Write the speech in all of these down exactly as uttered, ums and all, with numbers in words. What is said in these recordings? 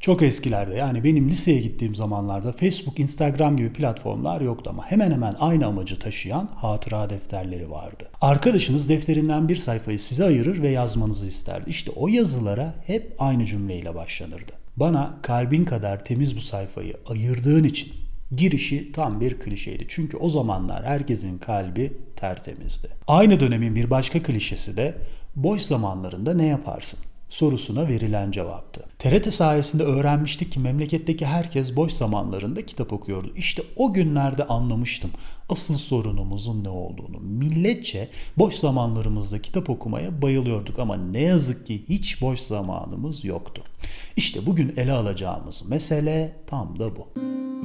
Çok eskilerde, yani benim liseye gittiğim zamanlarda Facebook, Instagram gibi platformlar yoktu ama hemen hemen aynı amacı taşıyan hatıra defterleri vardı. Arkadaşınız defterinden bir sayfayı size ayırır ve yazmanızı isterdi. İşte o yazılara hep aynı cümleyle başlanırdı. Bana kalbin kadar temiz bu sayfayı ayırdığın için. Girişi tam bir klişeydi. Çünkü o zamanlar herkesin kalbi tertemizdi. Aynı dönemin bir başka klişesi de boş zamanlarında ne yaparsın sorusuna verilen cevaptı. T R T sayesinde öğrenmiştik ki memleketteki herkes boş zamanlarında kitap okuyordu. İşte o günlerde anlamıştım asıl sorunumuzun ne olduğunu. Milletçe boş zamanlarımızda kitap okumaya bayılıyorduk ama ne yazık ki hiç boş zamanımız yoktu. İşte bugün ele alacağımız mesele tam da bu.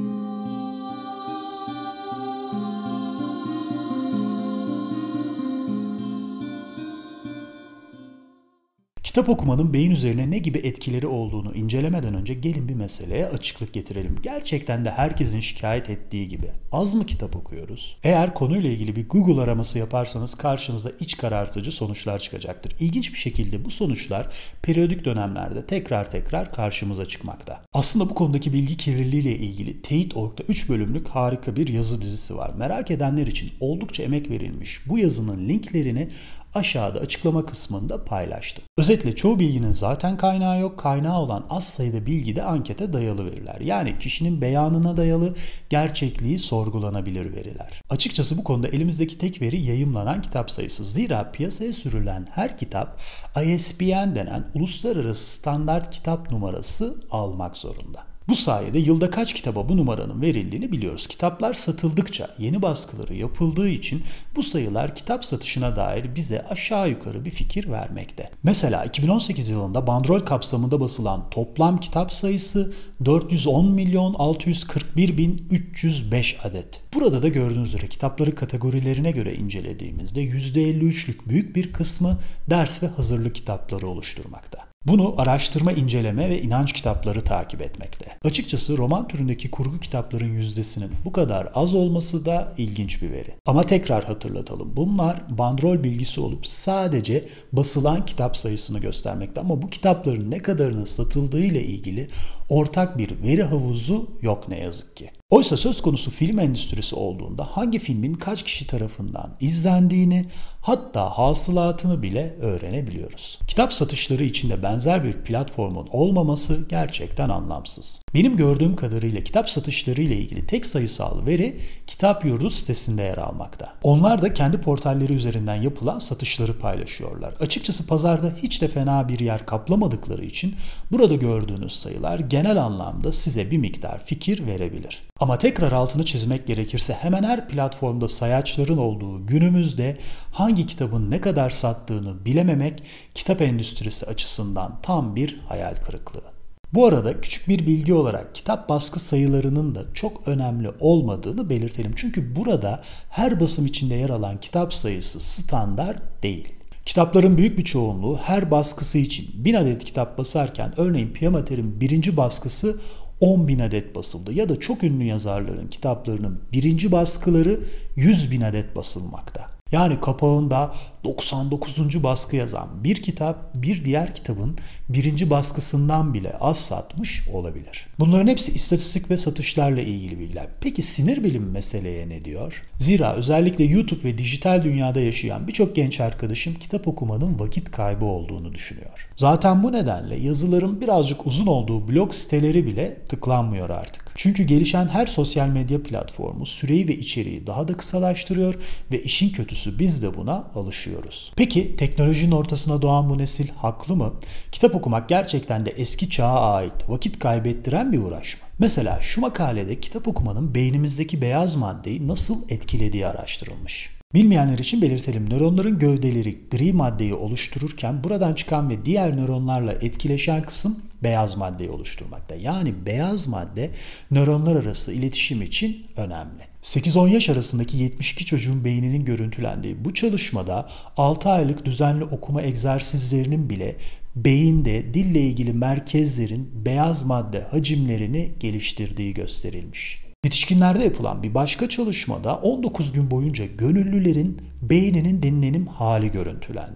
Kitap okumanın beyin üzerine ne gibi etkileri olduğunu incelemeden önce gelin bir meseleye açıklık getirelim. Gerçekten de herkesin şikayet ettiği gibi az mı kitap okuyoruz? Eğer konuyla ilgili bir Google araması yaparsanız karşınıza iç karartıcı sonuçlar çıkacaktır. İlginç bir şekilde bu sonuçlar periyodik dönemlerde tekrar tekrar karşımıza çıkmakta. Aslında bu konudaki bilgi kirliliği ile ilgili Teyit nokta org'da üç bölümlük harika bir yazı dizisi var. Merak edenler için oldukça emek verilmiş. Bu yazının linklerini aşağıda açıklama kısmında paylaştım. Özetle çoğu bilginin zaten kaynağı yok, kaynağı olan az sayıda bilgi de ankete dayalı veriler. Yani kişinin beyanına dayalı, gerçekliği sorgulanabilir veriler. Açıkçası bu konuda elimizdeki tek veri yayımlanan kitap sayısı. Zira piyasaya sürülen her kitap I S B N denen uluslararası standart kitap numarası almak zorunda. Bu sayede yılda kaç kitaba bu numaranın verildiğini biliyoruz. Kitaplar satıldıkça yeni baskıları yapıldığı için bu sayılar kitap satışına dair bize aşağı yukarı bir fikir vermekte. Mesela iki bin on sekiz yılında bandrol kapsamında basılan toplam kitap sayısı dört yüz on milyon altı yüz kırk bir bin üç yüz beş adet. Burada da gördüğünüz üzere kitapları kategorilerine göre incelediğimizde yüzde elli üçlük büyük bir kısmı ders ve hazırlık kitapları oluşturmakta. Bunu araştırma, inceleme ve inanç kitapları takip etmekte. Açıkçası roman türündeki kurgu kitapların yüzdesinin bu kadar az olması da ilginç bir veri. Ama tekrar hatırlatalım. Bunlar bandrol bilgisi olup sadece basılan kitap sayısını göstermekte. Ama bu kitapların ne kadarının satıldığı ile ilgili ortak bir veri havuzu yok ne yazık ki. Oysa söz konusu film endüstrisi olduğunda hangi filmin kaç kişi tarafından izlendiğini, hatta hasılatını bile öğrenebiliyoruz. Kitap satışları içinde benzer bir platformun olmaması gerçekten anlamsız. Benim gördüğüm kadarıyla kitap satışları ile ilgili tek sayısal veri Kitap Yurdu sitesinde yer almakta. Onlar da kendi portalleri üzerinden yapılan satışları paylaşıyorlar. Açıkçası pazarda hiç de fena bir yer kaplamadıkları için burada gördüğünüz sayılar genel anlamda size bir miktar fikir verebilir. Ama tekrar altını çizmek gerekirse hemen her platformda sayaçların olduğu günümüzde hangi kitabın ne kadar sattığını bilememek kitap endüstrisi açısından tam bir hayal kırıklığı. Bu arada küçük bir bilgi olarak kitap baskı sayılarının da çok önemli olmadığını belirtelim. Çünkü burada her basım içinde yer alan kitap sayısı standart değil. Kitapların büyük bir çoğunluğu her baskısı için bin adet kitap basarken örneğin Piyamater'in birinci baskısı on bin adet basıldı ya da çok ünlü yazarların kitaplarının birinci baskıları yüz bin adet basılmakta. Yani kapağında doksan dokuzuncu baskı yazan bir kitap bir diğer kitabın birinci baskısından bile az satmış olabilir. Bunların hepsi istatistik ve satışlarla ilgili bilgiler. Peki sinir bilimi meseleye ne diyor? Zira özellikle YouTube ve dijital dünyada yaşayan birçok genç arkadaşım kitap okumanın vakit kaybı olduğunu düşünüyor. Zaten bu nedenle yazıların birazcık uzun olduğu blog siteleri bile tıklanmıyor artık. Çünkü gelişen her sosyal medya platformu süreyi ve içeriği daha da kısalaştırıyor ve işin kötüsü biz de buna alışıyoruz. Peki teknolojinin ortasına doğan bu nesil haklı mı? Kitap okumak gerçekten de eski çağa ait, vakit kaybettiren bir uğraş mı? Mesela şu makalede kitap okumanın beynimizdeki beyaz maddeyi nasıl etkilediği araştırılmış. Bilmeyenler için belirtelim. Nöronların gövdeleri gri maddeyi oluştururken buradan çıkan ve diğer nöronlarla etkileşen kısım beyaz maddeyi oluşturmakta. Yani beyaz madde nöronlar arası iletişim için önemli. sekiz on yaş arasındaki yetmiş iki çocuğun beyninin görüntülendiği bu çalışmada altı aylık düzenli okuma egzersizlerinin bile beyinde dille ilgili merkezlerin beyaz madde hacimlerini geliştirdiği gösterilmiş. Yetişkinlerde yapılan bir başka çalışmada on dokuz gün boyunca gönüllülerin beyninin dinlenim hali görüntülendi.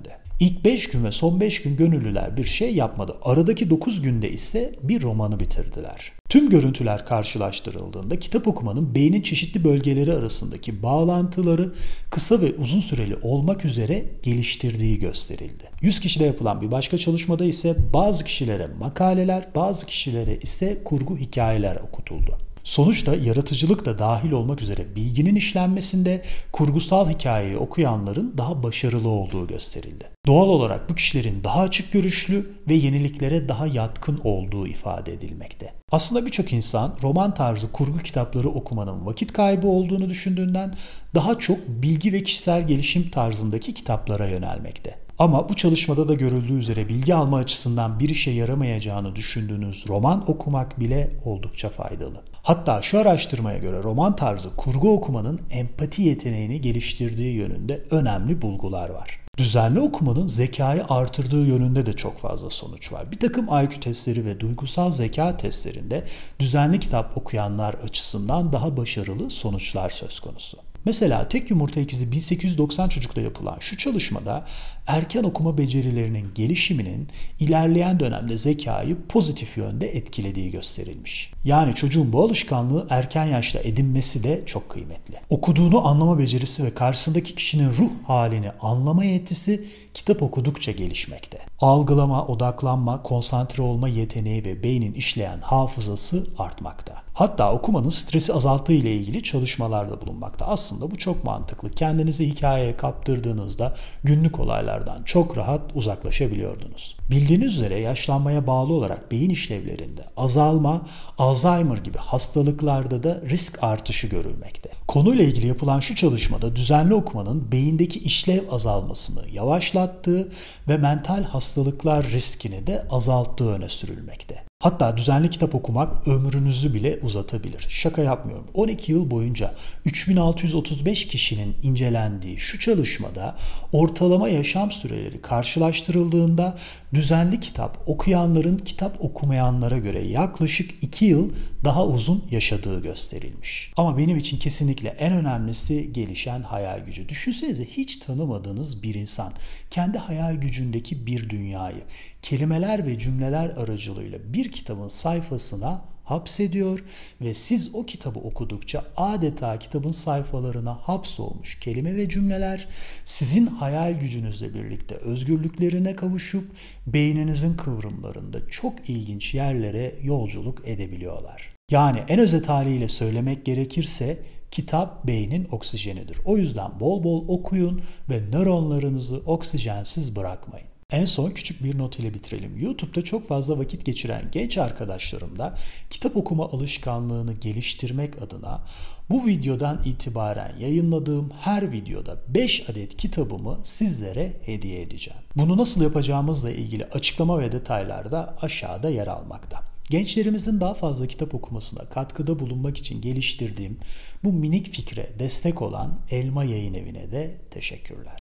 İlk beş gün ve son beş gün gönüllüler bir şey yapmadı. Aradaki dokuz günde ise bir romanı bitirdiler. Tüm görüntüler karşılaştırıldığında kitap okumanın beynin çeşitli bölgeleri arasındaki bağlantıları kısa ve uzun süreli olmak üzere geliştirdiği gösterildi. yüz kişide yapılan bir başka çalışmada ise bazı kişilere makaleler, bazı kişilere ise kurgu hikayeler okutuldu. Sonuçta yaratıcılık da dahil olmak üzere bilginin işlenmesinde kurgusal hikayeyi okuyanların daha başarılı olduğu gösterildi. Doğal olarak bu kişilerin daha açık görüşlü ve yeniliklere daha yatkın olduğu ifade edilmekte. Aslında birçok insan roman tarzı kurgu kitapları okumanın vakit kaybı olduğunu düşündüğünden daha çok bilgi ve kişisel gelişim tarzındaki kitaplara yönelmekte. Ama bu çalışmada da görüldüğü üzere bilgi alma açısından bir işe yaramayacağını düşündüğünüz roman okumak bile oldukça faydalı. Hatta şu araştırmaya göre roman tarzı kurgu okumanın empati yeteneğini geliştirdiği yönünde önemli bulgular var. Düzenli okumanın zekayı artırdığı yönünde de çok fazla sonuç var. Bir takım I Q testleri ve duygusal zeka testlerinde düzenli kitap okuyanlar açısından daha başarılı sonuçlar söz konusu. Mesela tek yumurta ikizi bin sekiz yüz doksan çocukta yapılan şu çalışmada erken okuma becerilerinin gelişiminin ilerleyen dönemde zekayı pozitif yönde etkilediği gösterilmiş. Yani çocuğun bu alışkanlığı erken yaşta edinmesi de çok kıymetli. Okuduğunu anlama becerisi ve karşısındaki kişinin ruh halini anlama yetisi kitap okudukça gelişmekte. Algılama, odaklanma, konsantre olma yeteneği ve beynin işleyen hafızası artmakta. Hatta okumanın stresi azalttığı ile ilgili çalışmalarda bulunmakta. Aslında bu çok mantıklı. Kendinizi hikayeye kaptırdığınızda günlük olaylardan çok rahat uzaklaşabiliyordunuz. Bildiğiniz üzere yaşlanmaya bağlı olarak beyin işlevlerinde azalma, Alzheimer gibi hastalıklarda da risk artışı görülmekte. Konuyla ilgili yapılan şu çalışmada düzenli okumanın beyindeki işlev azalmasını yavaşlattığı ve mental hastalıklar riskini de azalttığı öne sürülmekte. Hatta düzenli kitap okumak ömrünüzü bile uzatabilir. Şaka yapmıyorum. on iki yıl boyunca üç bin altı yüz otuz beş kişinin incelendiği şu çalışmada ortalama yaşam süreleri karşılaştırıldığında düzenli kitap okuyanların kitap okumayanlara göre yaklaşık iki yıl daha uzun yaşadığı gösterilmiş. Ama benim için kesinlikle en önemlisi gelişen hayal gücü. Düşünsenize hiç tanımadığınız bir insan kendi hayal gücündeki bir dünyayı kelimeler ve cümleler aracılığıyla bir kitabın sayfasına hapsediyor ve siz o kitabı okudukça adeta kitabın sayfalarına hapsolmuş kelime ve cümleler sizin hayal gücünüzle birlikte özgürlüklerine kavuşup beyninizin kıvrımlarında çok ilginç yerlere yolculuk edebiliyorlar. Yani en özet haliyle söylemek gerekirse kitap beynin oksijenidir. O yüzden bol bol okuyun ve nöronlarınızı oksijensiz bırakmayın. En son küçük bir not ile bitirelim. YouTube'da çok fazla vakit geçiren genç arkadaşlarım da kitap okuma alışkanlığını geliştirmek adına bu videodan itibaren yayınladığım her videoda beş adet kitabımı sizlere hediye edeceğim. Bunu nasıl yapacağımızla ilgili açıklama ve detaylar da aşağıda yer almakta. Gençlerimizin daha fazla kitap okumasına katkıda bulunmak için geliştirdiğim bu minik fikre destek olan Elma Yayın Evi'ne de teşekkürler.